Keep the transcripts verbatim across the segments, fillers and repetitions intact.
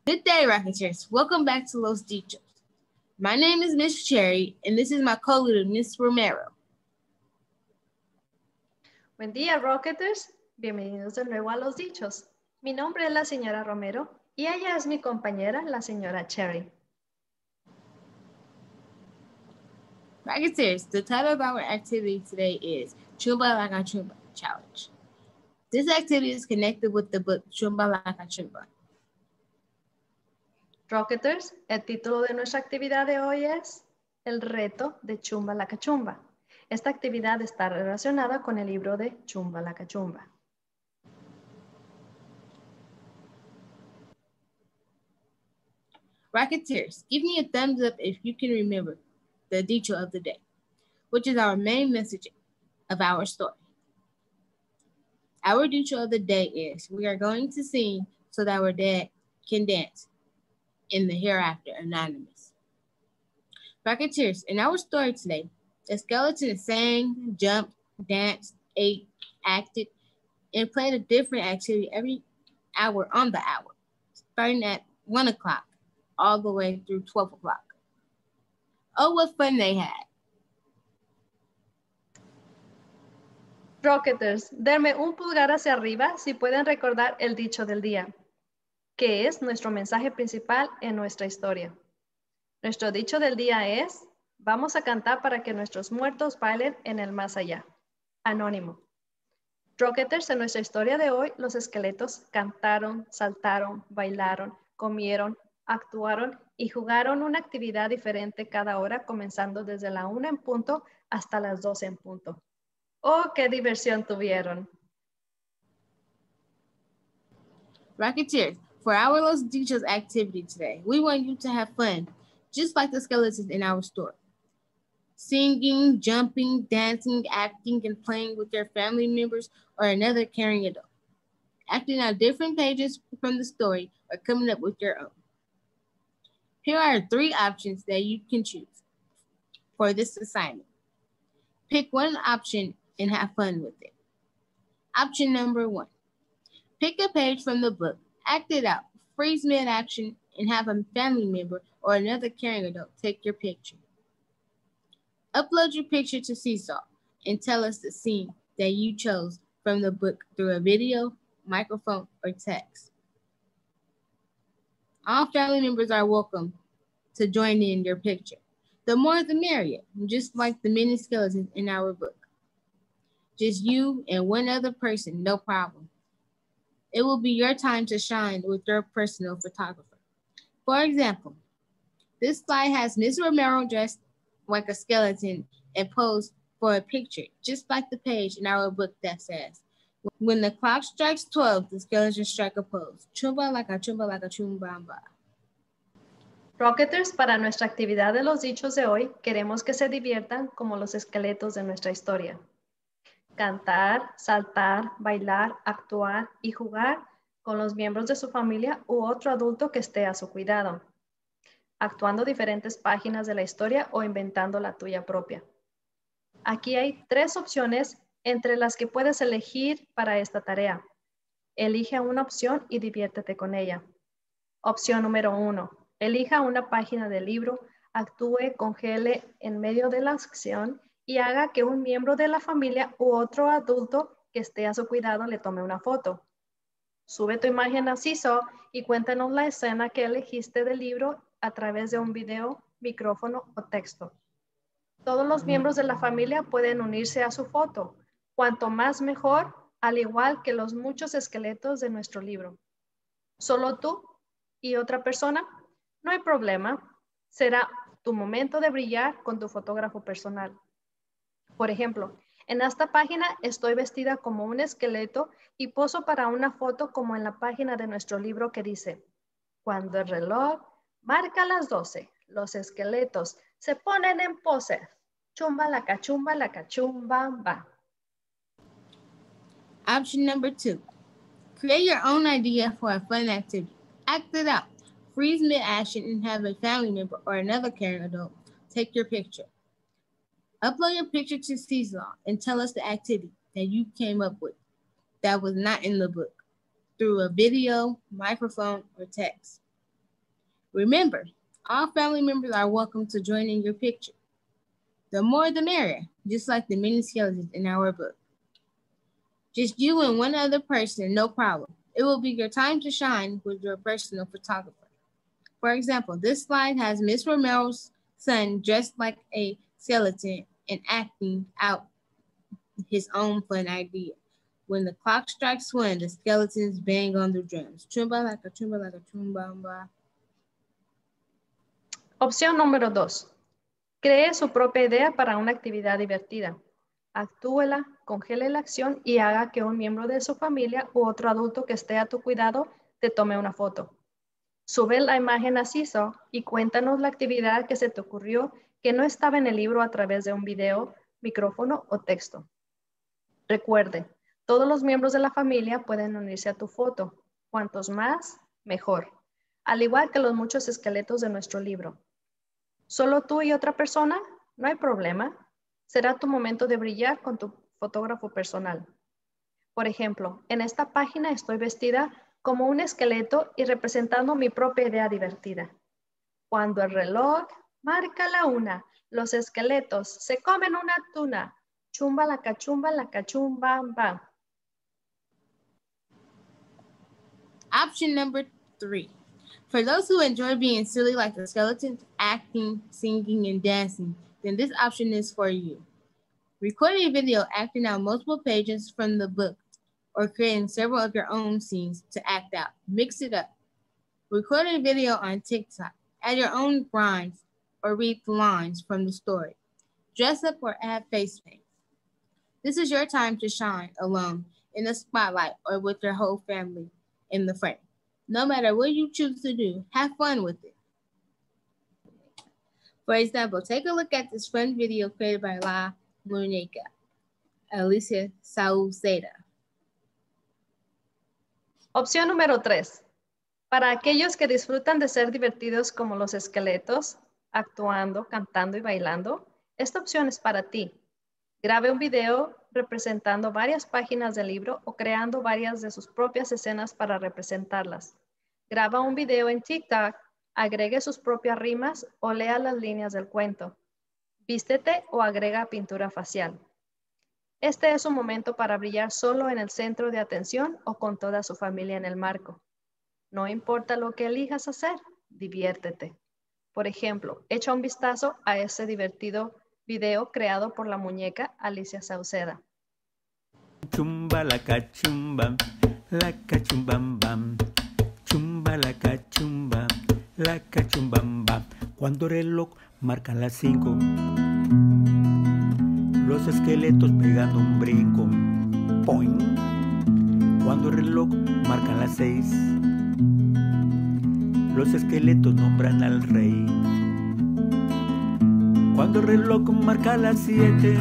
Good day, Rocketeers. Welcome back to Los Dichos. My name is Miss Cherry, and this is my co-leader, Miss Romero. Buen día, Rocketers. Bienvenidos de nuevo a Los Dichos. Mi nombre es la señora Romero y ella es mi compañera, la señora Cherry. Rocketeers, the title of our activity today is Chumba Laka Chumba Challenge. This activity is connected with the book Chumba Laka Chumba. Rocketers, el título de nuestra actividad de hoy es El reto de Chumba la Cachumba. Esta actividad está relacionada con el libro de Chumba la Cachumba. Rocketeers, give me a thumbs up if you can remember the dicho of the day, which is our main message of our story. Our dicho of the day is, we are going to sing so that our dad can dance in the hereafter anonymous. Rocketeers, in our story today, the skeleton sang, jumped, danced, ate, acted, and played a different activity every hour on the hour, starting at one o'clock all the way through twelve o'clock. Oh, what fun they had. Rocketers, denme un pulgar hacia arriba si pueden recordar el dicho del día, que es nuestro mensaje principal en nuestra historia. Nuestro dicho del día es, vamos a cantar para que nuestros muertos bailen en el más allá. Anónimo. Rocketers, en nuestra historia de hoy, los esqueletos cantaron, saltaron, bailaron, comieron, actuaron y jugaron una actividad diferente cada hora, comenzando desde la una en punto hasta las doce en punto. ¡Oh, qué diversión tuvieron! Rocketeers, for our Los Dichos activity today, we want you to have fun, just like the skeletons in our story. Singing, jumping, dancing, acting, and playing with your family members or another caring adult. Acting out different pages from the story or coming up with your own. Here are three options that you can choose for this assignment. Pick one option and have fun with it. Option number one, pick a page from the book, act it out, freeze mid-action, and have a family member or another caring adult take your picture. Upload your picture to Seesaw and tell us the scene that you chose from the book through a video, microphone, or text. All family members are welcome to join in your picture. The more the merrier, just like the many skeletons in our book. Just you and one other person, no problem. It will be your time to shine with your personal photographer. For example, this slide has Miss Romero dressed like a skeleton and posed for a picture, just like the page in our book that says, when the clock strikes twelve, the skeletons strike a pose. Chumba laka chumba laka chumbamba. Rocketers, para nuestra actividad de los dichos de hoy, queremos que se diviertan como los esqueletos de nuestra historia. Cantar, saltar, bailar, actuar y jugar con los miembros de su familia u otro adulto que esté a su cuidado, actuando diferentes páginas de la historia o inventando la tuya propia. Aquí hay tres opciones entre las que puedes elegir para esta tarea. Elige una opción y diviértete con ella. Opción número uno, elija una página del libro, actúe, congele en medio de la acción y haga que un miembro de la familia u otro adulto que esté a su cuidado le tome una foto. Sube tu imagen a Seesaw y cuéntanos la escena que elegiste del libro a través de un video, micrófono o texto. Todos los miembros de la familia pueden unirse a su foto. Cuanto más mejor, al igual que los muchos esqueletos de nuestro libro. Solo tú y otra persona, no hay problema. Será tu momento de brillar con tu fotógrafo personal. Por ejemplo, en esta página estoy vestida como un esqueleto y poso para una foto como en la página de nuestro libro que dice, cuando el reloj marca las doce, los esqueletos se ponen en pose. Chumba la cachumba la cachumba va. Option number two, create your own idea for a fun activity. Act it out. Freeze mid-action and have a family member or another caring adult take your picture. Upload your picture to Seesaw and tell us the activity that you came up with that was not in the book through a video, microphone, or text. Remember, all family members are welcome to join in your picture. The more the merrier, just like the mini skeletons in our book. Just you and one other person, no problem. It will be your time to shine with your personal photographer. For example, this slide has Miss Romero's son dressed like a skeleton and acting out his own fun idea. When the clock strikes one, the skeletons bang on the drums. Chumba like a chumba like a chumba. Opción número dos. Cree su propia idea para una actividad divertida. Actúela, congele la acción y haga que un miembro de su familia u otro adulto que esté a tu cuidado te tome una foto. Sube la imagen a Seesaw y cuéntanos la actividad que se te ocurrió que no estaba en el libro a través de un video, micrófono o texto. Recuerde, todos los miembros de la familia pueden unirse a tu foto. Cuantos más, mejor. Al igual que los muchos esqueletos de nuestro libro. ¿Solo tú y otra persona? No hay problema. Será tu momento de brillar con tu fotógrafo personal. Por ejemplo, en esta página estoy vestida como un esqueleto y representando mi propia idea divertida. Cuando el reloj marca la una, los esqueletos se comen una tuna. Chumba la cachumba la cachumba ba. Option number three. For those who enjoy being silly like the skeletons, acting, singing, and dancing, then this option is for you. Record a video acting out multiple pages from the book or creating several of your own scenes to act out. Mix it up. Record a video on TikTok. Add your own rhymes or read the lines from the story. Dress up or add face paint. This is your time to shine alone in the spotlight or with your whole family in the frame. No matter what you choose to do, have fun with it. For example, take a look at this fun video created by La Muñeca, Alicia Sauceda. Opción número tres. Para aquellos que disfrutan de ser divertidos como los esqueletos, actuando, cantando y bailando, esta opción es para ti. Grabe un video representando varias páginas del libro o creando varias de sus propias escenas para representarlas. Graba un video en TikTok, agregue sus propias rimas o lea las líneas del cuento. Vístete o agrega pintura facial. Este es un momento para brillar solo en el centro de atención o con toda su familia en el marco. No importa lo que elijas hacer, diviértete. Por ejemplo, echa un vistazo a ese divertido video creado por la muñeca Alicia Sauceda. Chumba la cachumba, la cachumbam bam. Chumba la cachumba, la cachumbam bam. Cuando el reloj marca las cinco, los esqueletos pegando un brinco. Poing. Cuando el reloj marca las seis, los esqueletos nombran al rey. Cuando el reloj marca las siete,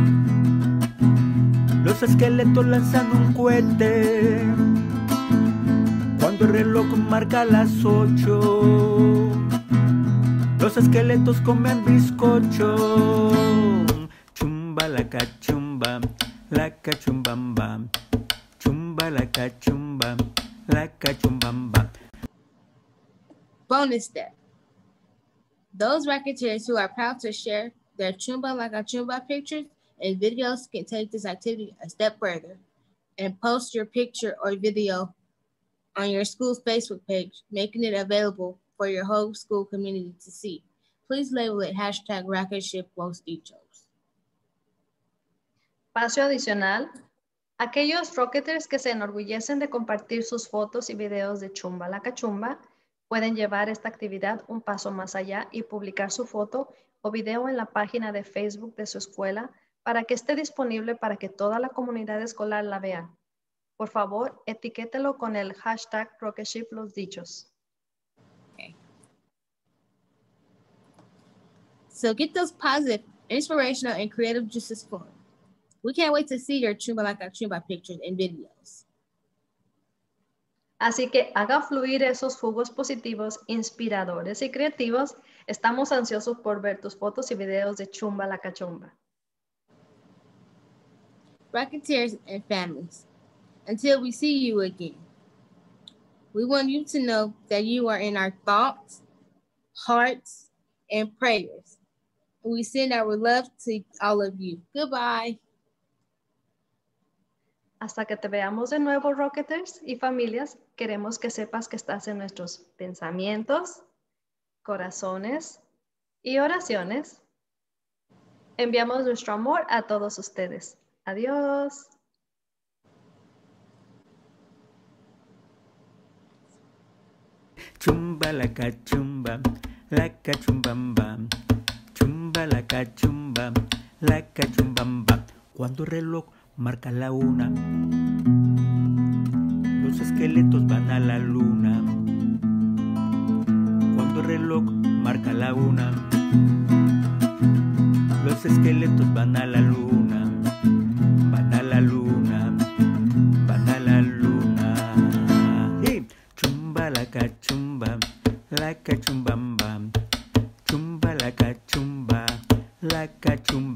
los esqueletos lanzan un cohete. Cuando el reloj marca las ocho, los esqueletos comen bizcocho. Chumba la cachumba, la cachumbamba. Chumba la cachumba, la cachumbamba. Bonus step. Those racketeers who are proud to share their Chumba like a Chumba pictures and videos can take this activity a step further and post your picture or video on your school's Facebook page, making it available for your whole school community to see. Please label it hashtag Rocketship Los Dichos. Paso adicional. Aquellos rocketers que se enorgullecen de compartir sus fotos y videos de Chumba la Cachumba pueden llevar esta actividad un paso más allá y publicar su foto o video en la página de Facebook de su escuela para que esté disponible para que toda la comunidad escolar la vea. Por favor, etiquételo con el hashtag Rocketship Los Dichos. Okay. So get those positive, inspirational, and creative juices flowing. We can't wait to see your Chumba like a Chumba pictures and videos. Así que haga fluir esos jugos positivos, inspiradores y creativos. Estamos ansiosos por ver tus fotos y videos de Chumba la Cachumba. Rocketeers and families, until we see you again, we want you to know that you are in our thoughts, hearts, and prayers. We send our love to all of you. Goodbye. Hasta que te veamos de nuevo, Rocketers y familias, queremos que sepas que estás en nuestros pensamientos, corazones y oraciones. Enviamos nuestro amor a todos ustedes. Adiós. Chumba la cachumba, la cachumbamba. Chumba la cachumba, la cachumbamba. Cuando el reloj marca la una, los esqueletos van a la luna. Cuando el reloj marca la una, los esqueletos van a la luna. Van a la luna, van a la luna. Y chumba la cachumba, la cachumbamba. Chumba la cachumba, la cachumba.